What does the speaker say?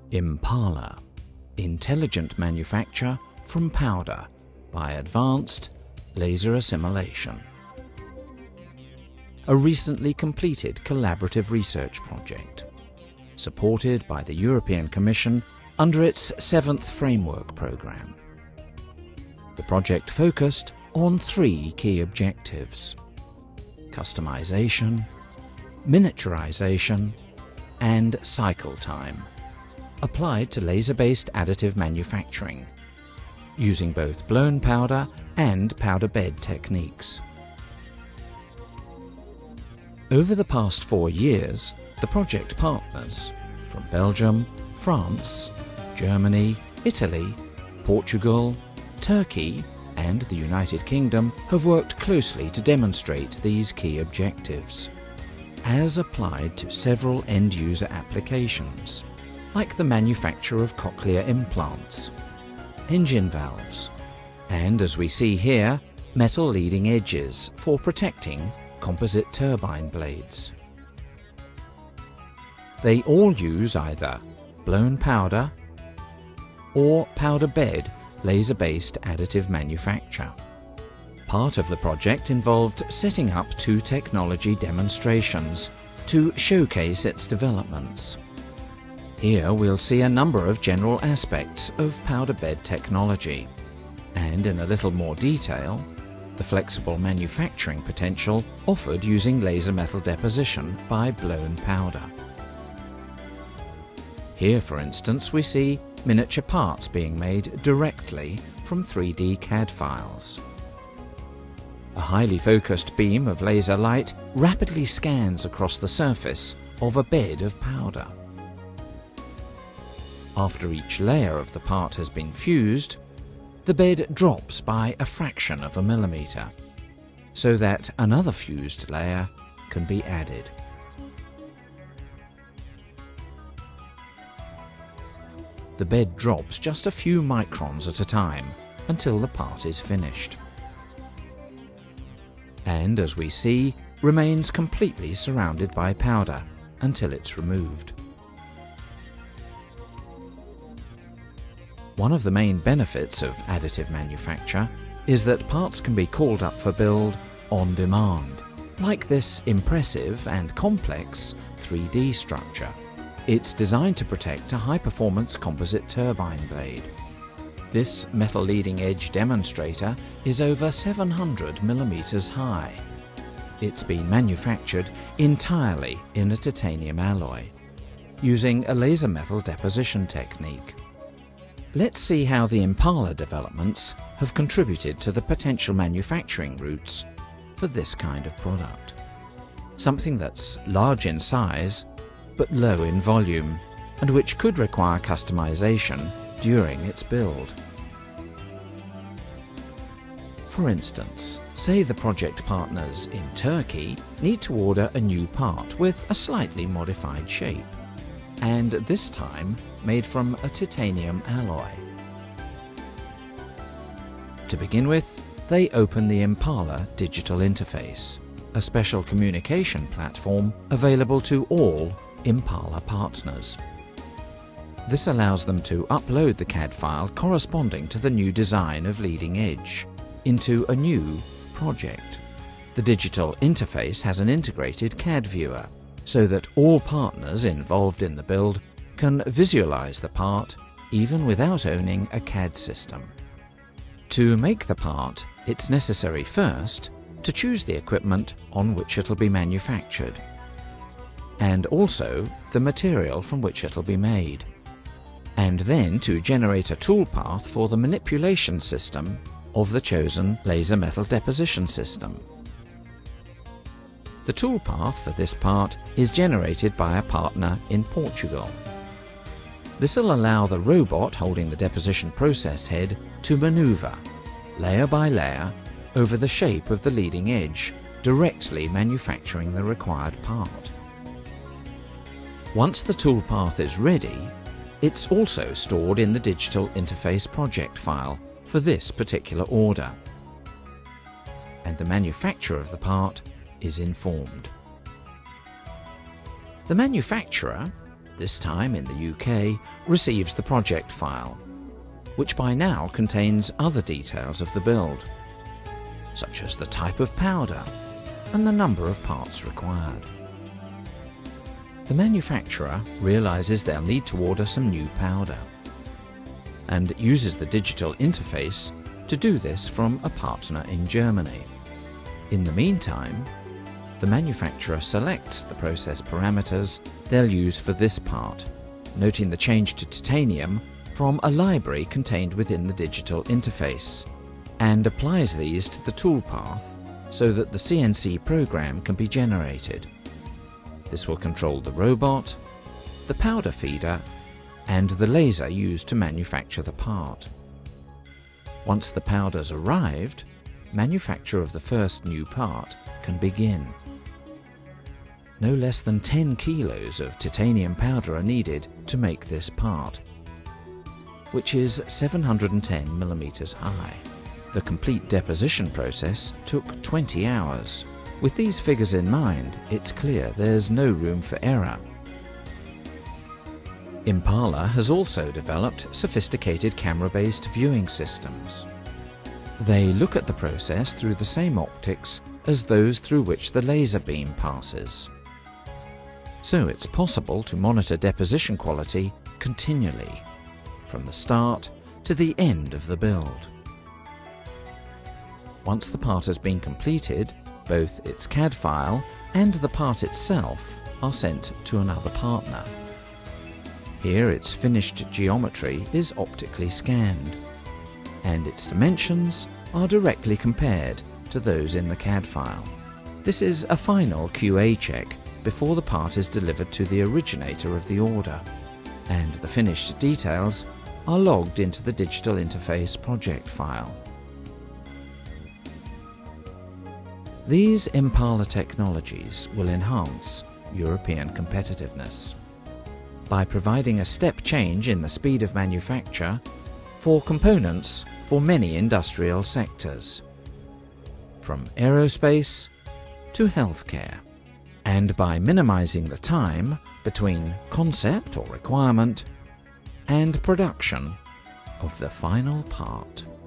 IMPALA – Intelligent Manufacture from Powder by Advanced Laser Assimilation. A recently completed collaborative research project, supported by the European Commission under its 7th Framework Programme. The project focused on 3 key objectives: customization, miniaturization, and cycle time, applied to laser-based additive manufacturing, using both blown powder and powder bed techniques. Over the past 4 years, the project partners from Belgium, France, Germany, Italy, Portugal, Turkey, and the United Kingdom have worked closely to demonstrate these key objectives, as applied to several end-user applications, like the manufacture of cochlear implants, engine valves, and, as we see here, metal leading edges for protecting composite turbine blades. They all use either blown powder or powder bed laser-based additive manufacture. Part of the project involved setting up 2 technology demonstrations to showcase its developments. Here we'll see a number of general aspects of powder bed technology, and in a little more detail, the flexible manufacturing potential offered using laser metal deposition by blown powder. Here, for instance, we see miniature parts being made directly from 3D CAD files. A highly focused beam of laser light rapidly scans across the surface of a bed of powder. After each layer of the part has been fused, the bed drops by a fraction of a millimeter, so that another fused layer can be added. The bed drops just a few microns at a time until the part is finished, and, as we see, remains completely surrounded by powder until it's removed. One of the main benefits of additive manufacture is that parts can be called up for build on demand, like this impressive and complex 3D structure. It's designed to protect a high-performance composite turbine blade. This metal leading edge demonstrator is over 700 millimeters high. It's been manufactured entirely in a titanium alloy, using a laser metal deposition technique. Let's see how the IMPALA developments have contributed to the potential manufacturing routes for this kind of product. Something that's large in size but low in volume, and which could require customization during its build. For instance, say the project partners in Turkey need to order a new part with a slightly modified shape, and this time made from a titanium alloy. To begin with, they open the IMPALA digital interface, a special communication platform available to all IMPALA partners. This allows them to upload the CAD file corresponding to the new design of leading edge into a new project. The digital interface has an integrated CAD viewer, so that all partners involved in the build can visualize the part even without owning a CAD system. To make the part, it's necessary first to choose the equipment on which it'll be manufactured, and also the material from which it'll be made, and then to generate a toolpath for the manipulation system of the chosen laser metal deposition system. The toolpath for this part is generated by a partner in Portugal. This will allow the robot holding the deposition process head to maneuver, layer by layer, over the shape of the leading edge, directly manufacturing the required part. Once the toolpath is ready, it's also stored in the digital interface project file for this particular order, and the manufacturer of the part is informed. The manufacturer, this time in the UK, receives the project file, which by now contains other details of the build, such as the type of powder and the number of parts required. The manufacturer realizes they'll need to order some new powder and uses the digital interface to do this from a partner in Germany. In the meantime, the manufacturer selects the process parameters they'll use for this part, noting the change to titanium from a library contained within the digital interface, and applies these to the toolpath so that the CNC program can be generated. This will control the robot, the powder feeder, and the laser used to manufacture the part. Once the powder's arrived, manufacture of the first new part can begin. No less than 10 kilos of titanium powder are needed to make this part, which is 710 millimeters high. The complete deposition process took 20 hours. With these figures in mind, it's clear there's no room for error. Impala has also developed sophisticated camera-based viewing systems. They look at the process through the same optics as those through which the laser beam passes. So it's possible to monitor deposition quality continually, from the start to the end of the build. Once the part has been completed, both its CAD file and the part itself are sent to another partner. Here its finished geometry is optically scanned, and its dimensions are directly compared to those in the CAD file. This is a final QA check before the part is delivered to the originator of the order, and the finished details are logged into the digital interface project file. These Impala technologies will enhance European competitiveness by providing a step change in the speed of manufacture for components for many industrial sectors, from aerospace to healthcare, and by minimizing the time between concept or requirement and production of the final part.